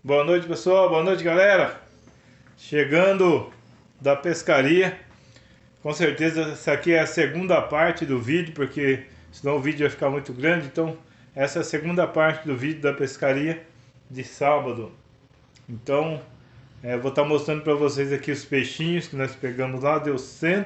Boa noite, pessoal. Boa noite, galera. Chegando da pescaria. Com certeza essa aqui é a segunda parte do vídeo, porque senão o vídeo vai ficar muito grande. Então, essa é a segunda parte do vídeo da pescaria de sábado. Então, vou estar mostrando para vocês aqui os peixinhos que nós pegamos lá. Deu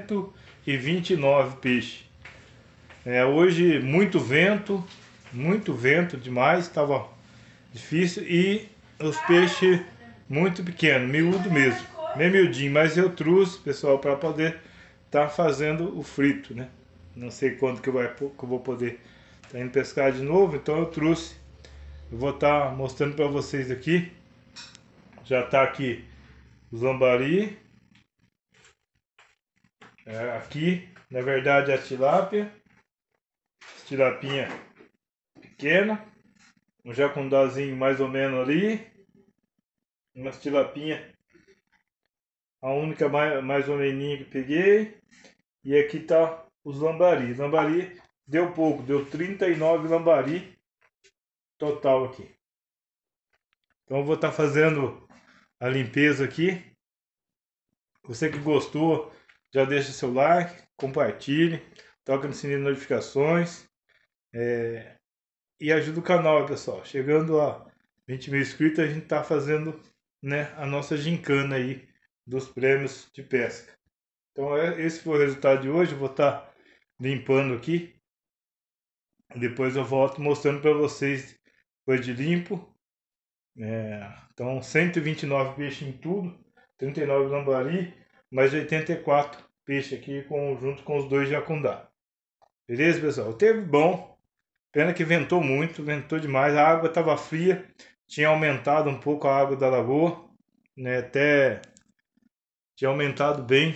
129 peixes. Hoje muito vento demais, estava difícil e os peixes muito pequenos, miúdo mesmo, bem miudinho, mas eu trouxe, pessoal, para poder estar fazendo o frito, né? Não sei quando que eu vou poder estar indo pescar de novo, então eu trouxe. Eu vou estar mostrando para vocês aqui. Já está aqui os lambari. Aqui, na verdade, a tilapia. Tilapinha pequena. Um jacundazinho mais ou menos ali. Umas tilapinha. A única mais ou menos que peguei. E aqui tá os lambari. Lambari deu pouco, deu 39 lambari total aqui. Então eu vou estar fazendo a limpeza aqui. Você que gostou, já deixa seu like, compartilhe, toca no sininho de notificações e ajuda o canal, pessoal. Chegando a 20 mil inscritos, a gente está fazendo, né, a nossa gincana aí dos prêmios de pesca. Então esse foi o resultado de hoje. Eu vou estar limpando aqui. Depois eu volto mostrando para vocês depois de limpo. Então 129 peixes em tudo, 39 lambari, mais 84 peixes aqui junto com os dois jacundá. Beleza, pessoal? Teve bom. Pena que ventou muito, ventou demais. A água estava fria, tinha aumentado um pouco a água da lagoa, né? Até tinha aumentado bem.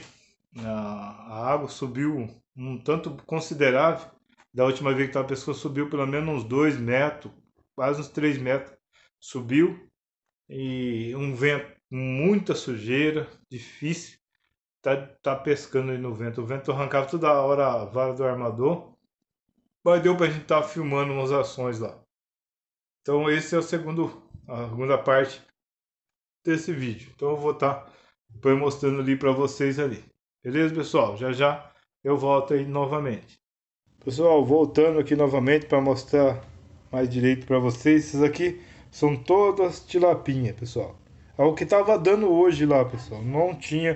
A água subiu um tanto considerável. Da última vez que estava pescando, subiu pelo menos uns 2 metros, quase uns 3 metros. Subiu e um vento, muita sujeira, difícil tá pescando aí no vento. O vento arrancava toda hora a vara do armador, mas deu pra gente estar filmando umas ações lá. Então esse é a segunda parte desse vídeo. Então eu vou estar depois mostrando ali para vocês ali. Beleza, pessoal? Já já eu volto aí novamente. Pessoal, voltando aqui novamente para mostrar mais direito para vocês. Essas aqui são todas tilapinha, pessoal. É o que tava dando hoje lá, pessoal. Não tinha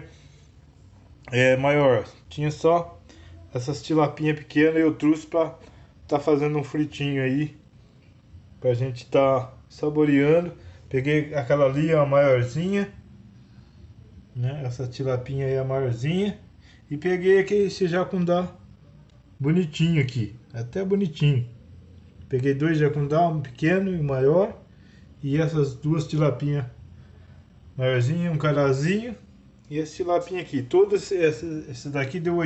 maior. Tinha só essas tilapinha pequenas. Eu trouxe para tá fazendo um fritinho aí. Pra gente tá saboreando. Peguei aquela ali, a maiorzinha, né? Essa tilapinha aí é a maiorzinha. E peguei aqui esse jacundá bonitinho aqui. Até bonitinho. Peguei dois jacundá, um pequeno e um maior. E essas duas tilapinhas maiorzinha, um carazinho. E esse tilapinha aqui. Todo esse daqui deu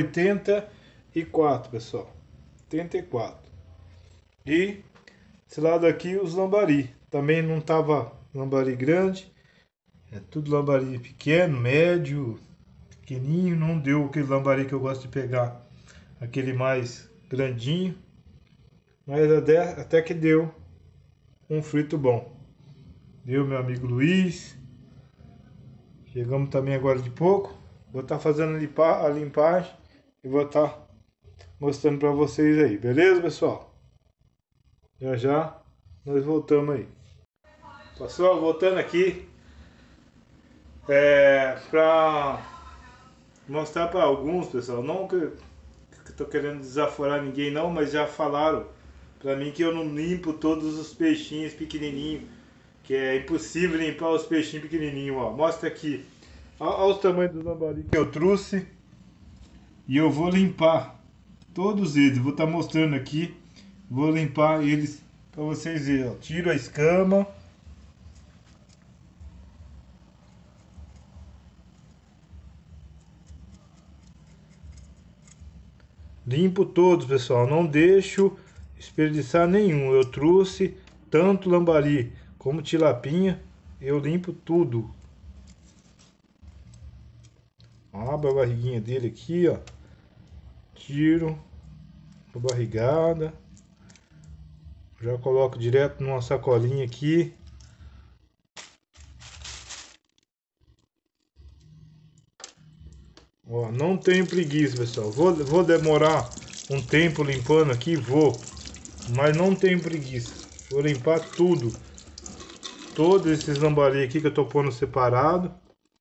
84, pessoal. 84. E esse lado aqui os lambari. Também não tava lambari grande. É tudo lambari pequeno, médio, pequenininho. Não deu aquele lambari que eu gosto de pegar. Aquele mais grandinho. Mas até que deu um frito bom. Deu, meu amigo Luiz. Chegamos também agora de pouco. Vou estar fazendo a limpagem e vou estar mostrando para vocês aí. Beleza, pessoal? Já já nós voltamos aí. Pessoal, voltando aqui para mostrar para alguns, pessoal, não que estou querendo desaforar ninguém não, mas já falaram para mim que eu não limpo todos os peixinhos pequenininhos, que é impossível limpar os peixinhos pequenininhos, ó. Mostra aqui, olha os tamanhos do lambari que eu trouxe e eu vou limpar todos eles, vou estar mostrando aqui, vou limpar eles para vocês verem, ó. Tiro a escama. Limpo todos, pessoal. Não deixo desperdiçar nenhum. Eu trouxe tanto lambari como tilapinha. Eu limpo tudo. Abro a barriguinha dele aqui, ó. Tiro a barrigada. Já coloco direto numa sacolinha aqui. Ó, não tenho preguiça, pessoal. Vou demorar um tempo limpando aqui, vou. Mas não tenho preguiça. Vou limpar tudo. Todos esses lambari aqui que eu tô pondo separado.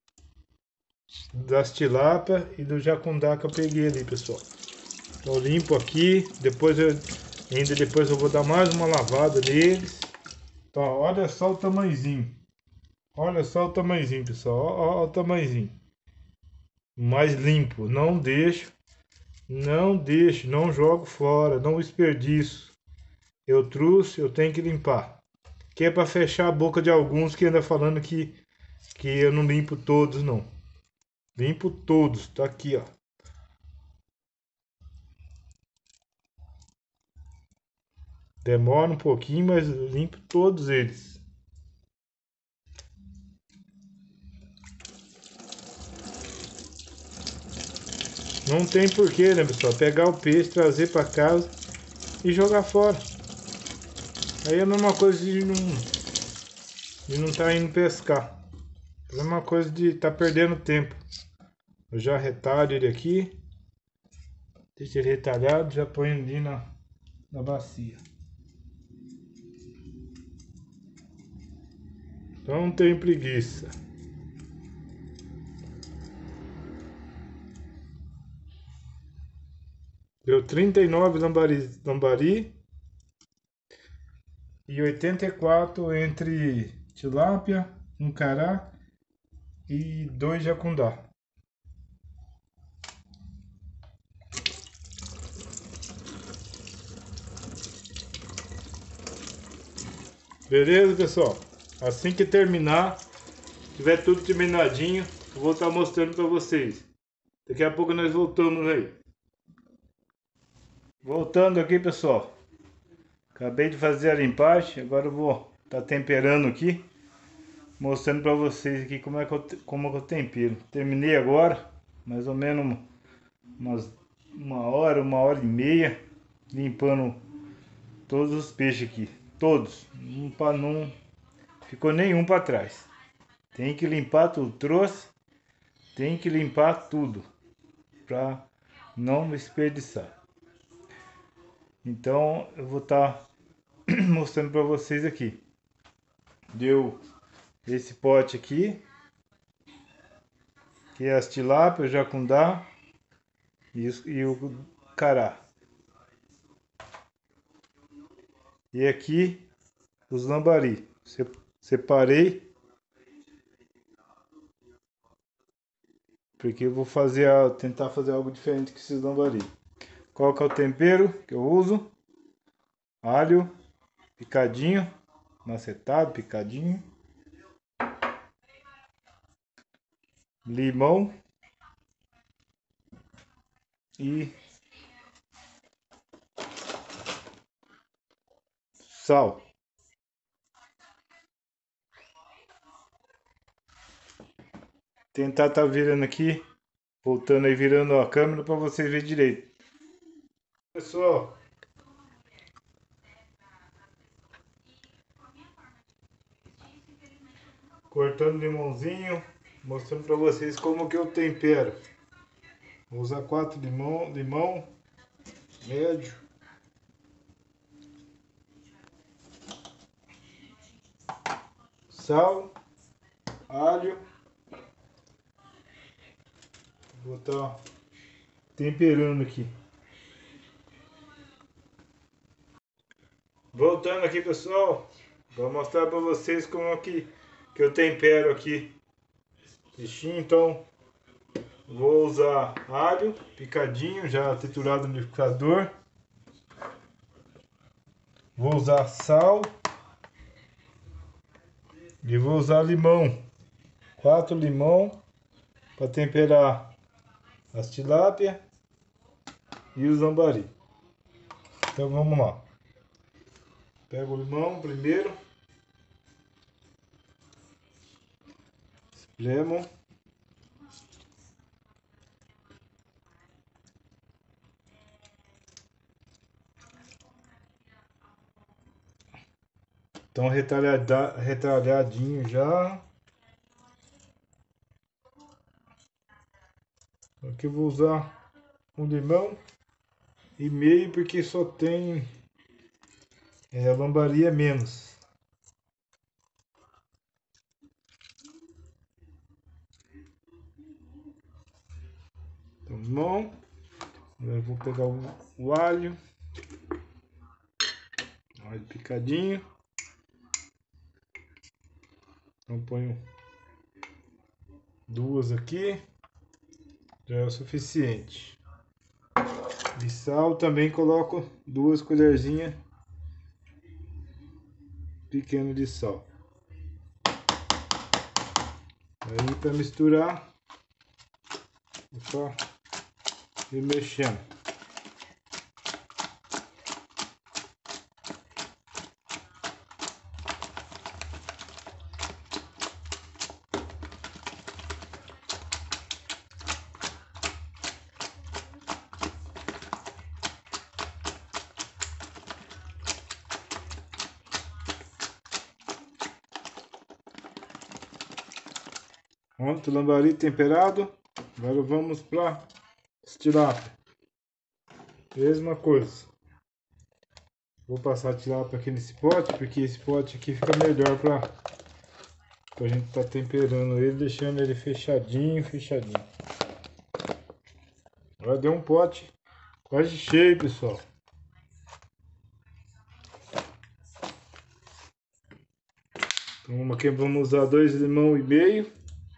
Das tilápia e do jacundá que eu peguei ali, pessoal. Então eu limpo aqui. Depois eu vou dar mais uma lavada neles. Então, olha só o tamanhozinho. Olha só o tamanhozinho, pessoal. Olha o tamanhozinho. Mais limpo. Não deixo, não jogo fora, não desperdiço. Eu trouxe, eu tenho que limpar. Que é para fechar a boca de alguns que ainda falando que eu não limpo todos, não. Limpo todos, tá aqui, ó. Demora um pouquinho, mas limpo todos eles. Não tem porquê, né, pessoal? Pegar o peixe, trazer para casa e jogar fora. Aí é a mesma coisa de não tá indo pescar. É a mesma coisa de tá perdendo tempo. Eu já retalho ele aqui. Deixa ele retalhado, já põe ali na bacia. Então não tenho preguiça. Deu 39 lambari e 84 entre tilápia, um cará e 2 jacundá. Beleza, pessoal? Assim que terminar, tiver tudo terminadinho, eu vou estar mostrando para vocês. Daqui a pouco nós voltamos aí. Voltando aqui, pessoal. Acabei de fazer a limpagem, agora eu vou estar temperando aqui, mostrando para vocês aqui como eu tempero. Terminei agora, mais ou menos uma hora e meia, limpando todos os peixes aqui, todos, não ficou nenhum para trás. Tem que limpar tudo, tem que limpar tudo para não desperdiçar. Então eu vou estar mostrando para vocês aqui. Deu esse pote aqui, que é as tilápia, o jacundá e o cará. E aqui os lambari. Separei porque eu vou tentar fazer algo diferente com esses lambari. Qual que é o tempero que eu uso? Alho picadinho, macetado, picadinho. Limão e sal. Tentar tá virando aqui, voltando aí, virando a câmera para vocês verem direito. Pessoal, cortando limãozinho, mostrando para vocês como que eu tempero. Vou usar 4 limão médio. Sal, alho. Vou estar temperando aqui. Voltando aqui, pessoal, vou mostrar para vocês como que eu tempero aqui. Então, vou usar alho picadinho, já triturado no liquidificador. Vou usar sal. E vou usar limão. 4 limão para temperar as tilápia e os lambari. Então vamos lá. Pego o limão primeiro. Espremo. Então retalhadinho já. Aqui eu vou usar um limão e meio porque só tem lambaria menos. Então, bom. Agora eu vou pegar o alho picadinho. Então ponho 2 aqui, já é o suficiente. De sal também coloco 2 colherzinhas pequenas de sal. Aí para misturar, é só ir mexendo. Pronto, lambari temperado. Agora vamos para tilápia. Mesma coisa. Vou passar a tilápia aqui nesse pote, porque esse pote aqui fica melhor para a gente estar temperando ele, deixando ele fechadinho. Agora deu um pote quase cheio, pessoal. Então aqui vamos usar 2 limão e meio,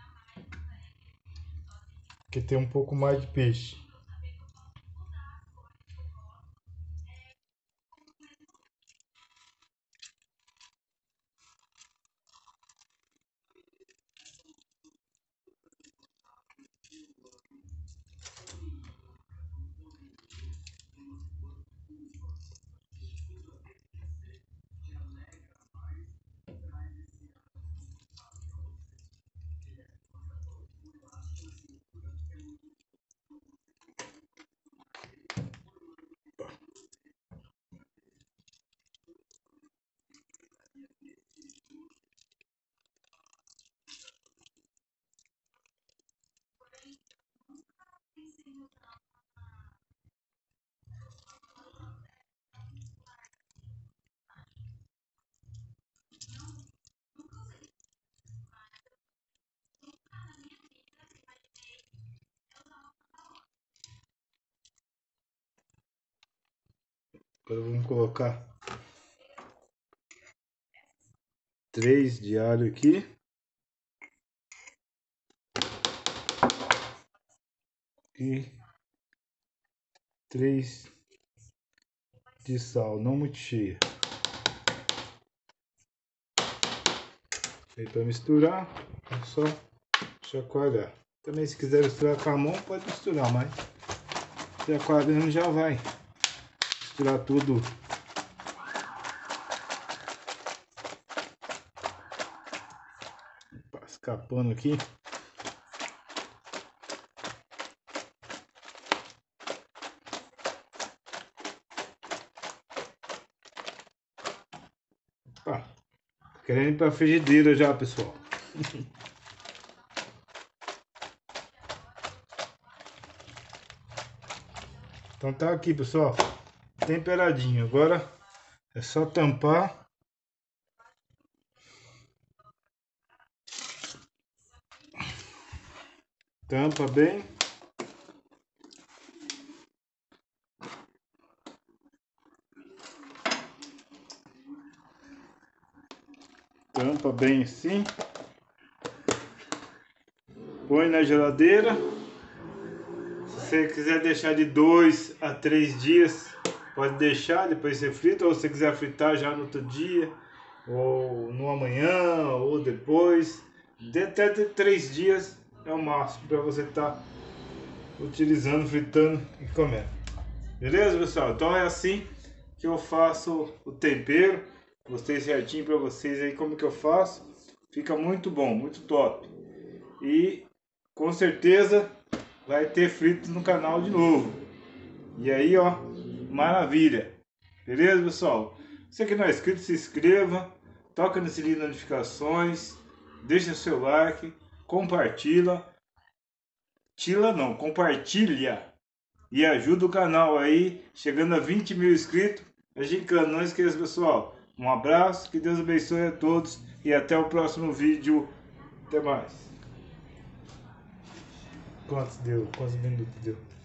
que tem um pouco mais de peixe. Agora vamos colocar 3 de alho aqui. E 3 de sal, não muito cheia. Aí para misturar, é só chacoalhar. Também se quiser misturar com a mão, pode misturar, mas chacoalhando já vai misturar tudo. Escapando aqui. Opa, querendo ir pra frigideira já, pessoal. Então tá aqui, pessoal, temperadinho. Agora é só tampar. Tampa bem. Tampa bem assim. Põe na geladeira. Se você quiser deixar de 2 a 3 dias, pode deixar, depois você frita. Ou se você quiser fritar já no outro dia, ou no amanhã, ou depois. Até 3 dias é o máximo para você estar utilizando, fritando e comendo. Beleza, pessoal? Então é assim que eu faço o tempero. Mostrei certinho para vocês aí como que eu faço. Fica muito bom, muito top. E com certeza vai ter frito no canal de novo. E aí, ó, maravilha. Beleza, pessoal? Você que não é inscrito, se inscreva. Toca no sininho de notificações. Deixa seu like. Compartilha. não, compartilha. E ajuda o canal aí, chegando a 20 mil inscritos. A gincana, não esqueça, pessoal. Um abraço, que Deus abençoe a todos e até o próximo vídeo. Até mais. Quantos deu? Quantos minutos deu?